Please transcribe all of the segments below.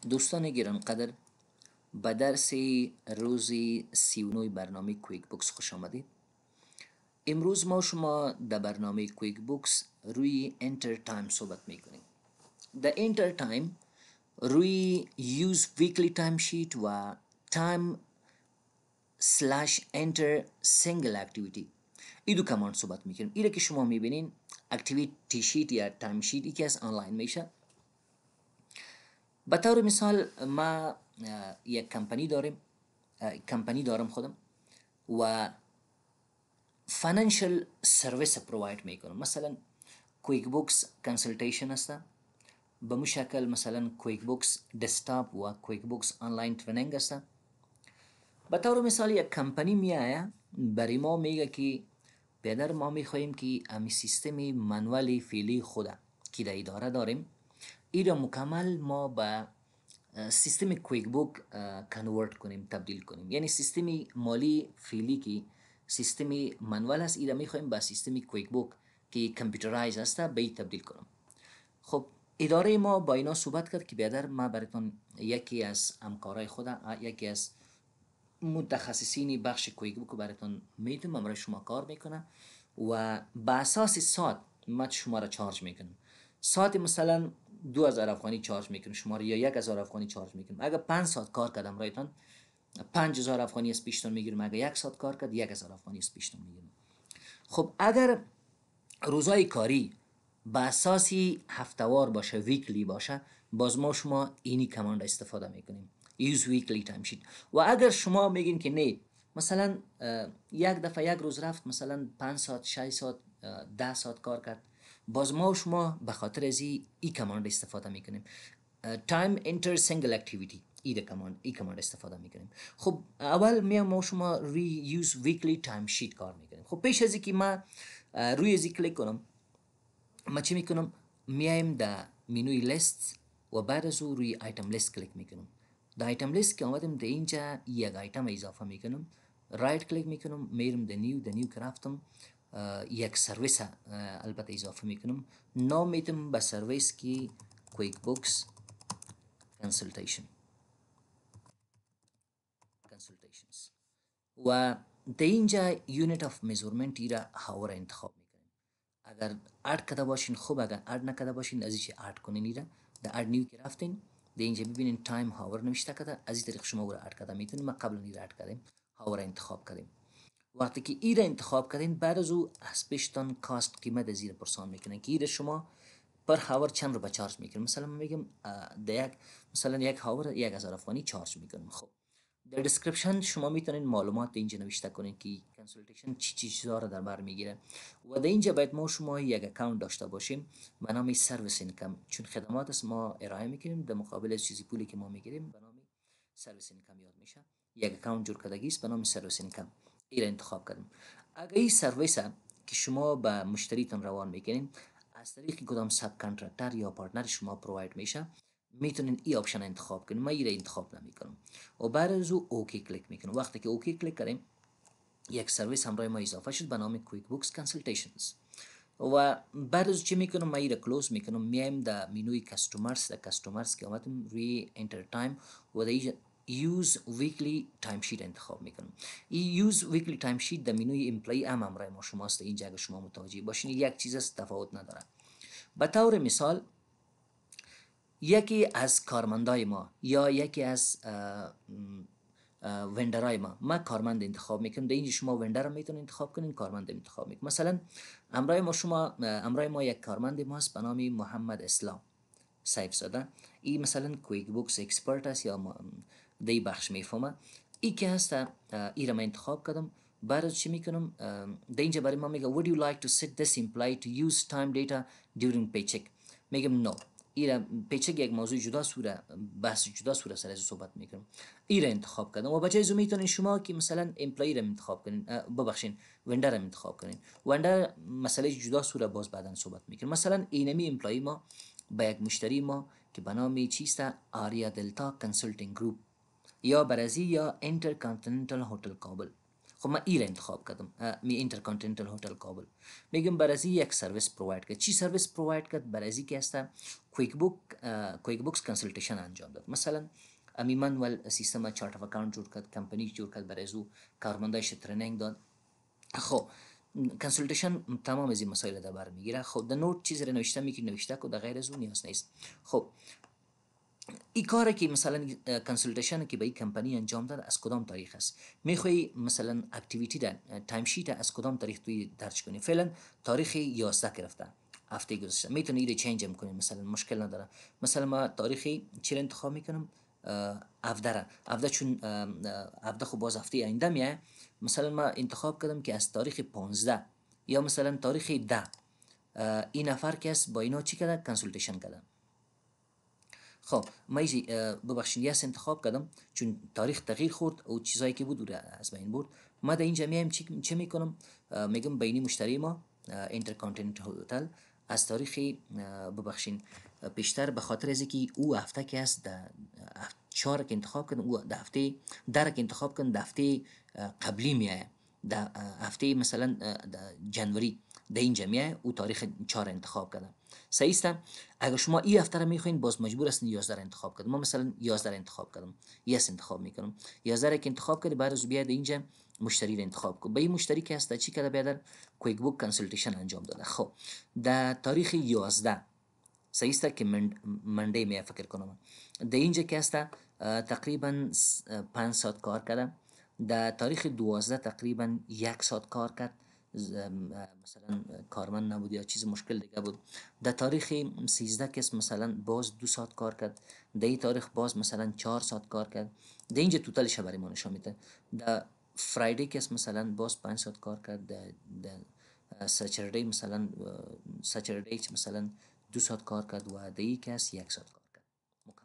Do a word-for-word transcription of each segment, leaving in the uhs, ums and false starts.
دوستان گرانقدر، به درس روز سی و نه برنامه کویک بوکس خوش آمدید. امروز ما شما در برنامه کویک بوکس روی انتر تایم صحبت میکنیم. در انتر تایم روی یوز ویکلی تایم شیت و تایم سلش انتر سینگل اکتیویتی این دو کماند صحبت میکنیم. ایره که شما میبینین اکتیویتی شیت یا تایم شیت یکی از آنلاین میشه. به طور مثال ما یک کمپانی داریم کمپانی دارم خودم و فاینانشل سرویس پروواید میکنم. مثلا کویک بوکس کنسلتیشن است، به مو شکل مثلا کویک بوکس دسکتاپ و کویک بوکس آنلاین ترینینگ است. به طور مثال یک کمپانی میآید برای ما میگه که پدر ما میخواهیم که امی سیستم منوال فعلی خود که در اداره داریم این را مکمل ما به سیستم کویک بوک کنورت کنیم، تبدیل کنیم. یعنی سیستم مالی فعلی که سیستم منوال است، ایره میخوایم به سیستم کویک بوک که کامپیوترایز است به تبدیل کنم. خب اداره ما با اینا صحبت کرد که بیادر ما براتون یکی از همکارای خود، یکی از متخصصین بخش کویک بوک براتون میدم، امرای شما کار میکنه و با اساس ساعت ما شما را چارج میکنم. ساعت مثلا دو هزار افغانی چارج میکنم شما را، یا یک هزار افغانی چارج میکنم. اگر پنج ساعت کار کردم رایتان پنج هزار افغانی از پیشتون میگیرم. اگر یک ساعت کار کرد یک هزار افغانی از پیشتون میگیرم. خب اگر روزای کاری با اساسی هفتوار باشه، ویکلی باشه، باز ما شما اینی کماند استفاده میکنیم، use weekly time sheet. و اگر شما میگین که نه مثلا یک دفعه یک روز رفت مثلا پنج ساعت شش ساعت ده ساعت کار کرد، باز ما شما به خاطر از ای کماند استفاده میکنیم، time enter single activity. ای کماند ای کماند استفاده میکنیم. خب اول میام ما شما روی یوز ویکلی تایم شیت کار میکنیم. خب پیش از اینکه ما روی ازی کلیک کنم، ما چی میکنم؟ میایم در منوی لیست و بعد از او روی آیتم لیست کلیک میکنم. در آیتم لیست که آمدم در اینجا یک آیتم اضافه میکنم، رایت کلیک میکنم، میرم در نیو، در نیو که رفتم یک سرویس البته اضافه میکنم. نام میتم به سرویس که کویک بوکس کنسلتیشن کنسلتیشنز و در اینجا یونیت آف میزورمنت ای را هاور انتخاب میکنیم. اگر اد کرده باشین خوب، اگر اد نکرده باشین از اینچه اد کنین ایره در اد نیو که رفتین در اینجا ببینین تایم هاور نوشته کرده، از این طریق شما او را اد کرده میتونیم. ما قبلا ایره اد کردیم، هاور انتخاب کردیم. وقتی که ایره انتخاب کردین بعد از او از پیشتان کاست قیمت از ایره پرسان میکنن که ایره شما پر هاور چند رو به چارج میکنم. مثلا من میگم در یک مثلا یک هاور یک هزار افغانی چارج میکنم. خب در دیسکریپشن شما میتونین معلومات اینجا نوشته کنین که کنسلتیشن چی چی چیزا رو در بر میگیره و در اینجا باید ما شما یک اکاونت داشته باشیم به نام سرویس اینکم، چون خدمات است ما ارائه میکنیم در مقابل از چیزی پولی که ما میگیریم به نام سرویس اینکم یاد میشه. یک اکاونت جور کردگی است به نام سرویس اینکم، این انتخاب کردیم. اگر این سرویس که شما به مشتریتون روان میکنین از طریق کدام ساب کانترکتر یا پارتنر شما پروواید میشه، میتونین این آپشن انتخاب کنین. من این انتخاب نمیکنم و بعد از او اوکی کلیک میکنم. وقتی که اوکی کلیک کردیم یک سرویس همراه ما اضافه شد به نام کویک بوکس کنسلتیشنز و بعد از چی میکنم؟ من این کلوز میکنم. میایم در منوی کستومرز، در کستومرز که آمدم روی انتر تایم و در یوز ویکلی تایم شیت انتخاب میکنم. این یوز ویکلی تایم شیت در منوی امپلوی هم همراه ما شماست. اینجا اگه شما متوجه باشین یک چیز است تفاوت نداره. به طور مثال یکی از کارمندای ما یا یکی از وندرای ما ما کارمند انتخاب میکنیم. در اینجا شما وندر هم میتونید انتخاب کنین، کارمند انتخاب میکنید. مثلا امرای ما شما امرای ما یک کارمند ما هست به نام محمد اسلام سیف زده. این مثلا کویک بوکس اکسپرت است یا دی بخش میفهمه. ای که هست ای را من انتخاب کردم. بعد چی میکنم؟ در اینجا برای ما میگه would you like to set this employee to use time data during paycheck؟ میگم نو. ایره پیچک یک موضوع جدا سوره، بحث جدا سوره سر از صحبت میکنم. ایره انتخاب کردم و بجای زو میتونین شما که مثلا امپلوی رو انتخاب کنین، ببخشین وندر رو انتخاب کنین. وندر مسئله جدا سوره باز بعدن صحبت میکنم. مثلا اینمی امپلوی ما با یک مشتری ما که به نام چیست آریا دلتا کنسلتینگ گروپ یا برازی یا انترکانتیننتال هتل کابل. خب من ای را انتخاب کردم، می اینترکانتیننتال هتل کابل. میگم برای یک سرویس پروواید کرد. چی سرویس پروواید کرد؟ برای که است کویک بوک کویک بوکس کنسلتیشن انجام داد. مثلا امی منوال سیستم چارت اف اکاونت جور کرد، کمپانی جور کرد، برای او کارمندایش ترینینگ داد. خب کنسلتیشن تمام از این مسائل در بر میگیره. خب در نوت چیزی را نوشته می که نوشته که در غیر از اون نیاز نیست. خب این کاری که مثلا کنسلتیشن که به این کمپانی انجام داد از کدام تاریخ است؟ میخوای مثلا اکتیویتی در تایم شیت از کدام تاریخ توی درج کنی؟ فعلا تاریخ یازده گرفته، هفته گذشته. میتونی اینو چنج هم کنی، مثلا مشکل نداره. مثلا ما تاریخ چی را انتخاب میکنم؟ هفده را. هفده چون هفده خب باز هفته آینده میه. مثلا ما انتخاب کردم که از تاریخ پانزده یا مثلا تاریخ ده این نفر که است با اینا چی کرده؟ کنسلتیشن کرده. خب ما ایجی ببخشید یاس انتخاب کردم چون تاریخ تغییر خورد و چیزایی که بود از بین برد. ما در اینجا میایم چی چه میکنم؟ میگم بینی مشتری ما اینترکانتیننتال هتل از تاریخ ببخشید پیشتر به خاطر از اینکه او هفته که است در چهار که انتخاب کردم، او در هفته در که انتخاب کردم در هفته قبلی میایه، در هفته مثلا جنوری در اینجا میایه، او تاریخ چهار انتخاب کردم. صحیح است؟ اگر شما این هفته را میخواین باز مجبور هستین یازده را انتخاب کنید. ما مثلا یازده را انتخاب کردم، یس انتخاب میکنم. یازده را که انتخاب کردی بعد از بیاد اینجا مشتری را انتخاب کن. به این مشتری که هست چی کرده؟ بیاد کویک بوک کنسلتیشن انجام داده. خب در تاریخ یازده صحیح است که من منډی می فکر کنم در اینجا که هست تقریبا پنج ساعت کار کردم. در تاریخ دوازده تقریبا یک ساعت کار کرد، مثلا کارمند نبود یا چیز مشکل دیگه بود. در تاریخ سیزده کس مثلا باز دو ساعت کار کرد. در این تاریخ باز مثلا چهار ساعت کار کرد. در اینجا توتالش برای ما نشون میده. در فرایدی کس مثلا باز پنج ساعت کار کرد. در در سچردی مثلا سچردی مثلا دو ساعت کار کرد و در این کس یک ساعت کار کرد. مکمل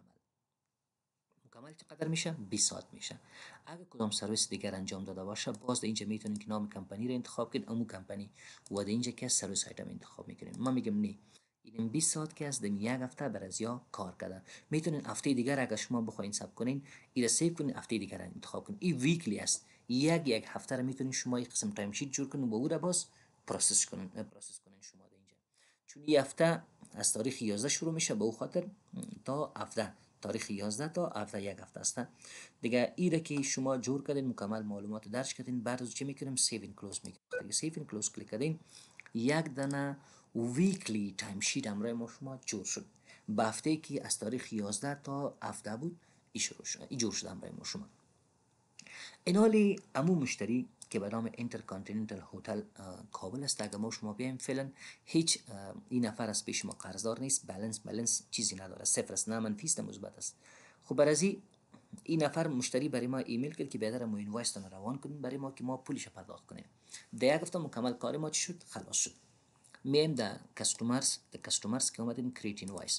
مکمل چقدر میشه؟ بیست ساعت میشه. اگر کدام سرویس دیگر انجام داده باشه باز در اینجا میتونید که نام کمپانی رو انتخاب کنید، امو کمپانی و در اینجا که سرویس آیتم انتخاب میکنید. ما میگم نه، این بیست ساعت که از دم یک هفته بر از یا کار کرده. میتونید هفته دیگر اگر شما بخواید حساب کنین این سیو کنید، هفته دیگر انتخاب کنید. این ویکلی است، یک یک هفته رو میتونید شما یک قسم تایم شیت جور کنید و او را باز پروسس کنید پروسس کنید شما در اینجا. چون این هفته از تاریخ یازده شروع میشه به او خاطر تا هفته تاریخ یازده تا هفته یک هفته است دیگه. ایره که شما جور کردین مکمل معلومات درج کردین، بعد از چی میکنیم؟ سیو این کلوز میکنیم. دیگه سیو این کلوز کلیک کردین یک دانه ویکلی تایم شیت همراه ما شما جور شد. به هفته که از تاریخ یازده تا هفته بود ای شروع شد، ای جور شد همراه ما شما. این حالی امو مشتری که به نام اینترکانتیننتال هتل کابل است. اگر ما شما بیایم فعلا هیچ این نفر از پیش ما قرضدار نیست، بالانس بالانس چیزی نداره، صفر است، نه منفی است نه مثبت است. خب برای این نفر مشتری برای ما ایمیل کرد که بیادر ما اینوایس تون روان کنیم برای ما که ما پولش پرداخت کنیم. در یک هفته مکمل کار ما چی شد؟ خلاص شد. میم در کستومرز در کستومرز که اومدیم کریت اینوایس.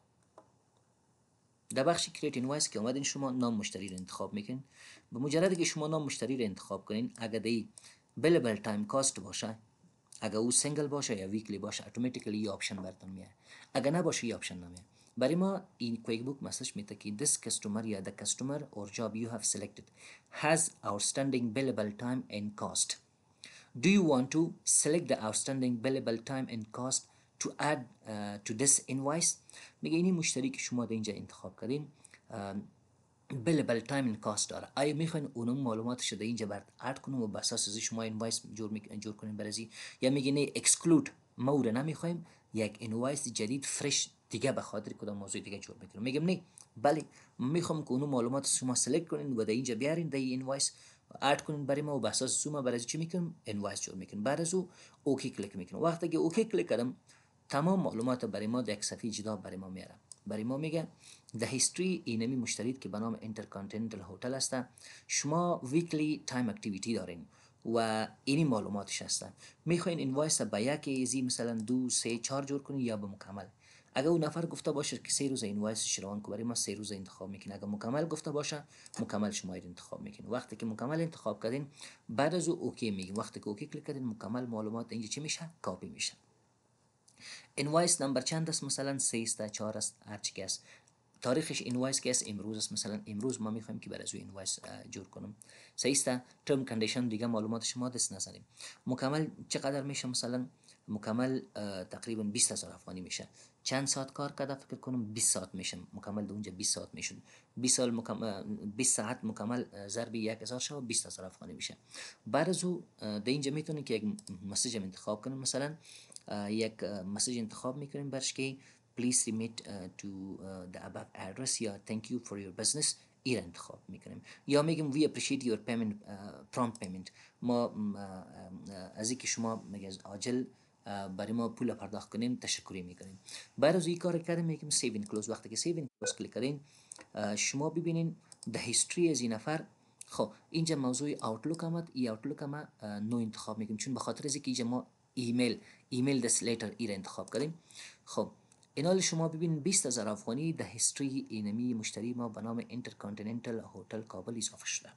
در بخش کریت اینوایس که اومدین شما نام مشتری رو انتخاب میکنین. به مجرد که شما نام مشتری رو انتخاب کنین، اگر دی بیلبل تایم کاست باشه، اگر او سینگل باشه یا ویکلی باشه، اتوماتیکلی این آپشن براتون میاد. اگر نباشه این آپشن نمیاد. برای ما این کویک بوک مسیج میده که this customer یا the customer or job you have selected has outstanding billable time and cost. Do you want to select the outstanding billable time and cost to add uh, to this invoice؟ میگه اینی مشتری که شما در اینجا انتخاب کردین billable time and cost داره، آیا میخواین اونم معلوماتش در اینجا برات اد کنم و بر اساس از شما اینوایس جور می جور کنین برازی، یا میگه نه اکسکلود ما رو نمیخوایم، یک اینوایس جدید فرش دیگه به خاطر کدام موضوع دیگه جور میکنم. میگم نه بله میخوام که اونم معلومات شما سلکت کنین و در اینجا بیارین در اینوایس اد کنین برای ما و بر اساس شما برای چی میکنم اینوایس جور میکنم. بعد از او اوکی کلیک میکنم. وقتی که اوکی کلیک کردم تمام معلومات برای ما در یک صفحه جدا برای ما میاره. برای ما میگه the history اینمی مشتری که به نام اینترکانتیننتال هتل است، شما ویکلی تایم اکتیویتی دارین و اینی معلوماتش هستن. میخواین اینوایس با یک ایزی مثلا دو سه چهار جور کنین یا به مکمل. اگر اون نفر گفته باشه که سه روز اینوایس روان کو، برای ما سه روز انتخاب میکنین. اگر مکمل گفته باشه مکمل شما انتخاب میکنین. وقتی که مکمل انتخاب کردین بعد از او اوکی میگین. وقتی که اوکی کلیک کردین مکمل معلومات اینجا چی میشه؟ کاپی میشه. اینوایس نمبر چند است؟ مثلا سه است، چهار است، هر چی است. تاریخش اینوایس که است امروز است، مثلا امروز ما میخوایم که برای از اینوایس جور کنم. صحیح است. ترم کندیشن دیگه معلومات شما دست نزنیم. مکمل چقدر میشه؟ مثلا مکمل تقریبا بیست هزار افغانی میشه. چند ساعت کار کرده؟ فکر کنم بیست ساعت میشه مکمل. اونجا بیست ساعت میشه. بیست سال مکمل، بیست ساعت مکمل ضرب یک هزار شو بیست هزار افغانی میشه. بعد از او در اینجا میتونید که یک مسیج انتخاب کنیم. مثلا یک مسیج انتخاب میکنیم برش که please remit uh, to uh, the above address یا thank you for your business ایر انتخاب میکنیم. یا میگیم we appreciate your payment uh, prompt payment. ما از اینکه شما میگه عاجل برای ما پول پرداخت کنین تشکری میکنیم. بعد از این کار کردیم میگیم سیو این کلوز. وقتی که سیو این کلوز کلیک کردین شما ببینین the history از این نفر. خب اینجا موضوع آوتلوک آمد. ای آوتلوک ما نو انتخاب میکنیم چون به خاطر از اینکه اینجا ما ایمیل ایمیل دست لیتر ایر انتخاب کردیم. خب اینال شما ببینید بیست هزار افغانی در هیستوری اینمی مشتری ما به نام اینترکانتیننتال هتل کابل اضافه شده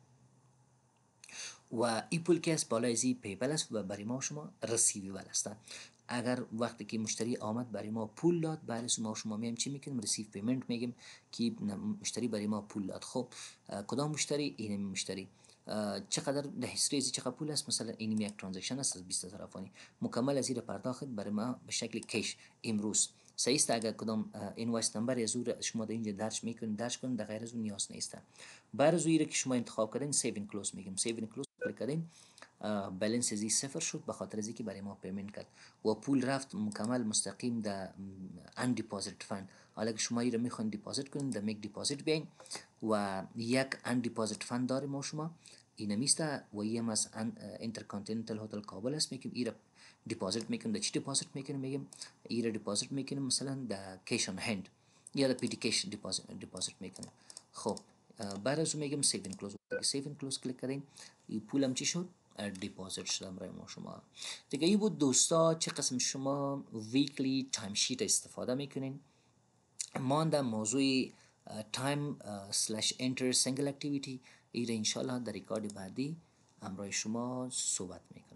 و این پول که است بالای ازی پیبل است و برای ما شما رسیویبل است. اگر وقتی که مشتری آمد برای ما پول داد، بعد از ما شما میگیم چی میکنیم؟ رسیو پیمنت میگیم که مشتری برای ما پول داد. خب کدام مشتری؟ این مشتری. چقدر در هیستوری ازی چقدر پول است؟ مثلا این یک ترانزکشن است از بیست هزار افغانی مکمل از زیر پرداخت برای ما به شکل کش امروز. صحیح است. اگر کدام اینوایس نمبر از او شما در اینجا درج میکنید درج کنید، در غیر از اون نیاز نیست. بعد از اون که شما انتخاب کردین سیو این کلوز میگیم. سیو این کلوز کلیک کردین بالانس ازی صفر شد به خاطر ازی که برای ما پیمنت کرد و پول رفت مکمل مستقیم در ان دیپوزیت فند. حالا که شما رو میخواین دیپوزیت کنین در میک دیپوزیت بیاین و یک ان دیپوزیت فند داریم ما شما این میسته و یم از اینترکانتیننتال هتل کابل است میگیم ایره دیپوزیت میکنیم. در چی دیپوزیت میکنیم؟ میگیم ایره دیپوزیت میکنیم مثلا در کیش آن هند یا در پی تی کیش دیپوزیت دیپوزیت میکنیم. خب بعد از اون میگم سیو این کلوز. سیو این کلوز کلیک کردیم این پولم چی شد؟ دیپوزیت شدم برای ما شما. دیگه این بود دوستا چه قسم شما ویکلی تایم شیت استفاده میکنین. مانده موضوع تایم سلش انتر سنگل اکتیویتی ایره انشالله در ریکارد بعدی همراه شما صحبت میکنم.